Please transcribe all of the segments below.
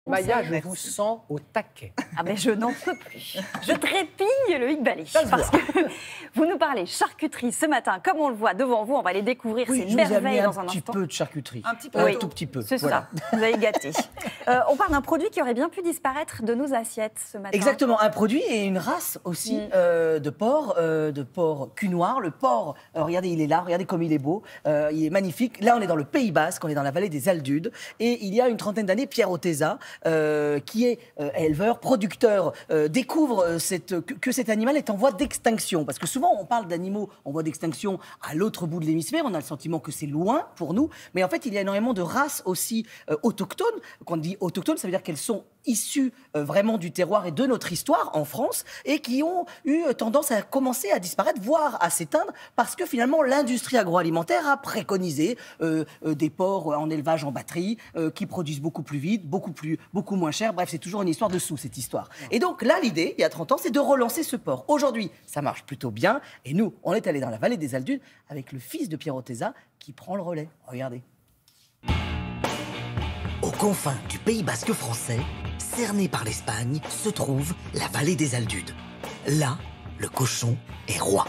conseils. Maya, je vous sens au taquet. Ah ben je n'en peux plus. Je trépigne, Loïc Bali. Parce que vous nous parlez charcuterie ce matin, comme on le voit devant vous, on va les découvrir, ces merveilles dans un un petit instant. peu de charcuterie. Un petit peu. Oui. Un tout petit peu. C'est voilà. ça, vous avez gâté. On parle d'un produit qui aurait bien pu disparaître de nos assiettes ce matin. Exactement, un produit et une race aussi de porc cul noir. Le porc, regardez, il est là, regardez comme il est beau, il est magnifique. Là, on est dans le Pays Basque, on est dans la vallée des Aldudes. Et il y a une trentaine d'années, Pierre Oteza, qui est éleveur, producteur, découvre que cet animal est en voie d'extinction. Parce que souvent, on parle d'animaux en voie d'extinction à l'autre bout de l'hémisphère. On a le sentiment que c'est loin pour nous. Mais en fait, il y a énormément de races aussi autochtones. Quand on dit autochtones, ça veut dire qu'elles sont issues vraiment du terroir et de notre histoire en France et qui ont eu tendance à commencer à disparaître, voire à s'éteindre, parce que finalement l'industrie agroalimentaire a préconisé des porcs en élevage en batterie qui produisent beaucoup plus vite, beaucoup moins cher. Bref, c'est toujours une histoire de sous, cette histoire. Et donc là, l'idée, il y a 30 ans, c'est de relancer ce porc. Aujourd'hui, ça marche plutôt bien. Et nous, on est allé dans la vallée des Aldudes avec le fils de Pierre Oteza qui prend le relais. Regardez. Aux confins du Pays Basque français, cerné par l'Espagne, se trouve la vallée des Aldudes. Là, le cochon est roi.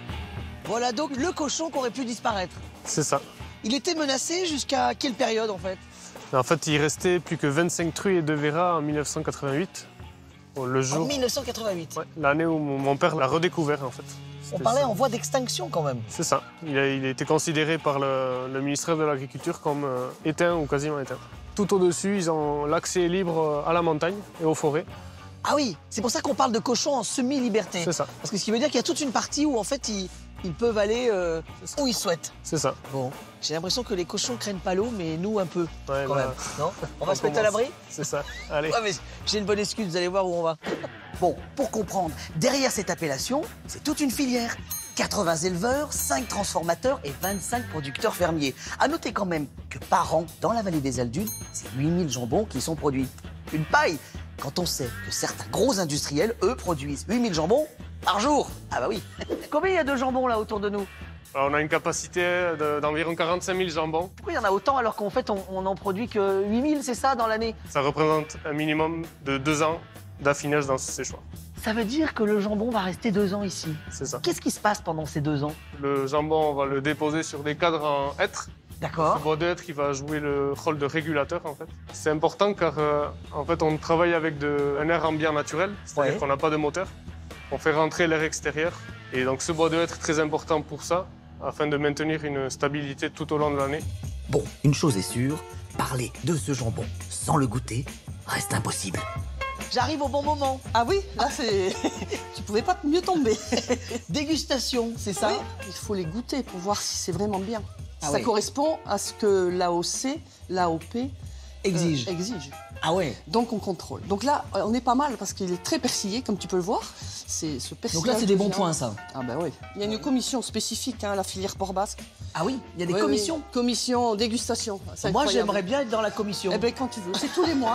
Voilà donc le cochon qui aurait pu disparaître. C'est ça. Il était menacé jusqu'à quelle période en fait? En fait, il restait plus que 25 truies et 2 verras en 1988. Bon, le En jour, 1988. ouais, l'année où mon père l'a redécouvert en fait. On C'était parlait ça. en voie d'extinction quand même. C'est ça. Il a été considéré par le ministère de l'Agriculture comme éteint ou quasiment éteint. Tout au-dessus, ils ont l'accès libre à la montagne et aux forêts. Ah oui, c'est pour ça qu'on parle de cochon en semi-liberté. C'est ça. Parce que ce qui veut dire qu'il y a toute une partie où en fait ils peuvent aller où ils souhaitent. C'est ça. Bon, j'ai l'impression que les cochons craignent pas l'eau, mais nous un peu Ouais, quand là, même. Non, on va se mettre à commence. l'abri. C'est ça. Allez. Ouais, mais j'ai une bonne excuse, vous allez voir où on va. Bon, pour comprendre, derrière cette appellation, c'est toute une filière. 80 éleveurs, 5 transformateurs et 25 producteurs fermiers. À noter quand même que par an, dans la vallée des Aldudes, c'est 8000 jambons qui sont produits. Une paille, quand on sait que certains gros industriels, eux, produisent 8000 jambons par jour. Ah bah oui. Combien il y a de jambons là autour de nous? Alors, on a une capacité d'environ 45 000 jambons. Pourquoi il y en a autant alors qu'en fait on n'en produit que 8000, c'est ça, dans l'année? Ça représente un minimum de 2 ans d'affinage dans ces choix. Ça veut dire que le jambon va rester 2 ans ici. C'est ça. Qu'est-ce qui se passe pendant ces 2 ans? Le jambon, on va le déposer sur des cadres en hêtre. Le D'accord. bois de hêtre, il va jouer le rôle de régulateur en fait. C'est important car en fait on travaille avec un air ambiant naturel, c'est-à-dire Ouais. qu'on n'a pas de moteur. On fait rentrer l'air extérieur et donc ce bois de hêtre est très important pour ça, afin de maintenir une stabilité tout au long de l'année. Bon, une chose est sûre, parler de ce jambon sans le goûter reste impossible. J'arrive au bon moment. Ah oui, là c'est. Tu pouvais pas mieux tomber. Dégustation, c'est ça? Oui, il faut les goûter pour voir si c'est vraiment bien. Ah Ça oui. correspond à ce que l'AOC, l'AOP Exige. exige. Ah ouais. Donc on contrôle. Donc là, on est pas mal parce qu'il est très persillé, comme tu peux le voir. C'est ce persillage. Donc là, c'est des de bons viande. points, ça. Ah ben oui. Il y a une commission spécifique, hein, la filière porc basque. Ah oui, il y a des Oui, commissions. oui. Commission dégustation. C'est Moi, incroyable. j'aimerais bien être dans la commission. Eh ben quand tu veux. C'est tous les mois.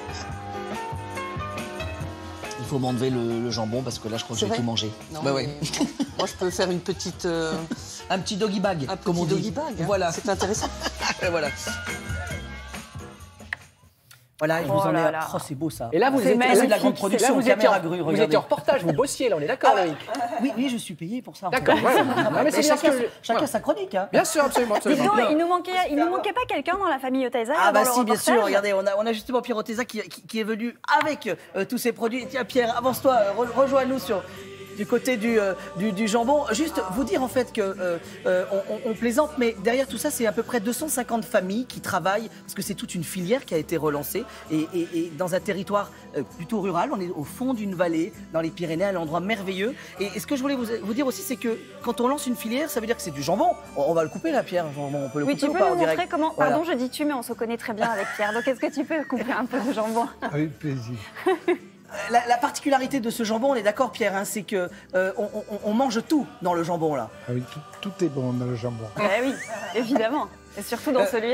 Il faut m'enlever le jambon parce que là, je crois que C'est j'ai vrai tout mangé. Non, Bah mais ouais. Moi, je peux faire une petite. Un petit doggy bag, Un comme on petit dit. doggy bag. hein. Voilà. C'est intéressant. Et voilà. Voilà, je vous Oh en ai... là là. Oh, c'est beau ça. Et là, vous C'est étiez, magnifique. C'est de la grande là, production, vous étiez, caméra grue, vous regardez. étiez en reportage, vous bossiez là, on est d'accord, Loïc? Oui, oui, je suis payé pour ça. D'accord, ouais. Non, mais c'est bien chacun, ce que- chacun ouais. sa chronique. Hein. Bien sûr, absolument, Dis absolument. donc, il nous manquait pas quelqu'un dans la famille Oteza Ah bah avant le si, bien reportage sûr, regardez, on a justement Pierre Oteza qui est venu avec tous ces produits. Tiens Pierre, avance-toi, rejoins-nous du côté du jambon. Juste vous dire en fait que on plaisante, mais derrière tout ça, c'est à peu près 250 familles qui travaillent, parce que c'est toute une filière qui a été relancée, et dans un territoire plutôt rural, on est au fond d'une vallée, dans les Pyrénées, à un endroit merveilleux. Et ce que je voulais vous dire aussi, c'est que quand on lance une filière, ça veut dire que c'est du jambon. On va le couper là, Pierre, jambon, on peut le Oui, couper tu ou peux pas nous en direct? montrer comment... Voilà. Pardon, je dis tu, mais on se connaît très bien avec Pierre. Donc, est-ce que tu peux couper un peu de jambon? Avec plaisir. La particularité de ce jambon, on est d'accord Pierre, hein, c'est que on mange tout dans le jambon là. Ah oui, tout est bon dans le jambon. Oui, évidemment. Et surtout dans celui-là.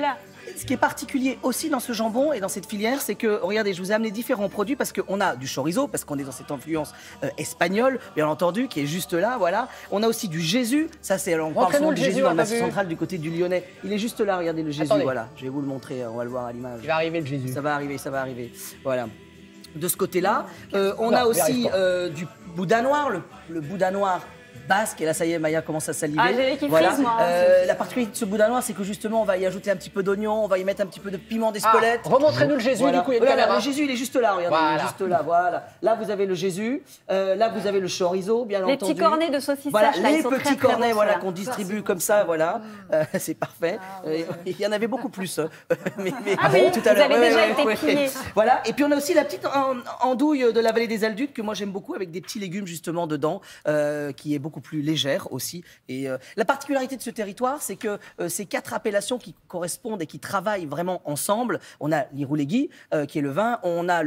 Ce qui est particulier aussi dans ce jambon et dans cette filière, c'est que, regardez, je vous ai amené différents produits parce qu'on a du chorizo, parce qu'on est dans cette influence espagnole, bien entendu, qui est juste là, voilà. On a aussi du Jésus, ça c'est, on parle souvent du Jésus dans le Massif central du côté du Lyonnais. Il est juste là, regardez le Jésus, voilà. Je vais vous le montrer, on va le voir à l'image. Il va arriver le Jésus. Ça va arriver, voilà. De ce côté-là, on a aussi du boudin noir, le boudin noir basque, et là ça y est, Maya commence à saliver. Ah, j'ai les qui frisent, moi. La particularité de ce boudin noir, c'est que justement, on va y ajouter un petit peu d'oignon, on va y mettre un petit peu de piment d'Espelette. Remontrez-nous le Jésus, Voilà. du coup, il y a une Regardez, caméra. le Jésus, il est juste là, regardez, il est juste là, voilà. Là, vous avez le Jésus, là, vous avez le chorizo, bien Les entendu. petits cornets de saucisses Voilà, sèches, là, les ils sont petits très, très cornets, bons, voilà, ceux-là. qu'on distribue comme ça, voilà. C'est parfait. Il y en avait beaucoup plus, mais Ah oui, tout à vous l'heure. avez déjà été plié. Voilà, et puis on a aussi la petite andouille de la vallée des Aldudes que moi j'aime beaucoup, avec des petits légumes justement dedans, qui est beaucoup plus légère aussi. Et la particularité de ce territoire, c'est que ces 4 appellations qui correspondent et qui travaillent vraiment ensemble. On a l'Irouléguy, qui est le vin, on a le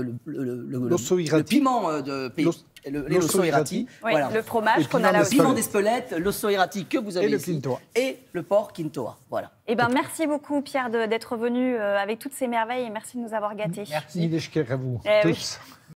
piment de pays. L'osso irati, Oui, voilà. le fromage qu'on a là Le aussi. piment d'Espelette, l'osso irati que vous avez ici, et le porc quintoa. Voilà. Eh ben, merci beaucoup, Pierre, d'être venu avec toutes ces merveilles et merci de nous avoir gâtés. Merci. à vous Eh oui. tous.